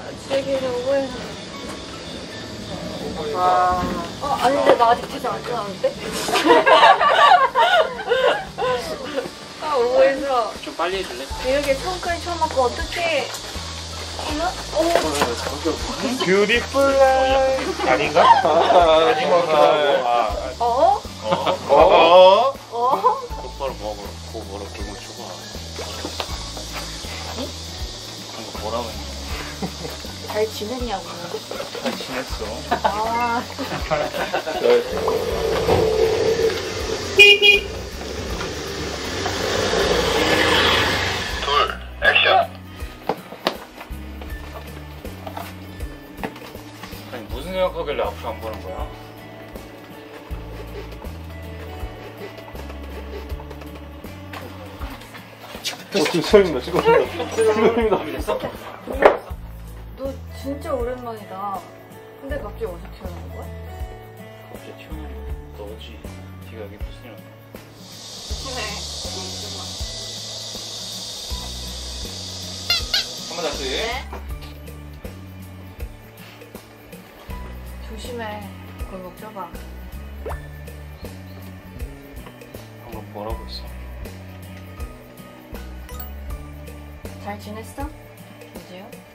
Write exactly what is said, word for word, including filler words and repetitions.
쓰레기를 오버해서. 아, 어, 아닌데 나 아직 퇴장 안 끝났는데? 아, 오버해서. 좀 빨리 해줄래? 이렇게 처음까지 처음 맞고 어떡해. 이거? 어, 뷰티풀 라이프 아닌가? 아닌 것 같기도 하고. 아, 어? 어? 어? 어? 똑바로 먹어. 고 뭐라 그걸 줘봐. 응? 방금 뭐라고 했냐? 잘 지냈냐고. 잘 지냈어. 아. 둘, 액션. 아니 무슨 생각하길래 앞으로 안 보는 거야? 찍습니다. 찍습니다. 찍습니다. 됐어? 너 진짜 오랜만이다. 근데 갑자기 어디서 태어난 거야? 갑자기 튀어나온 너지. 네가 여기 무슨 일 하냐? 한번 다시. 네? 조심해. 골목 좁아. 방금 뭐라고 했어? 잘 지냈어? 이제요?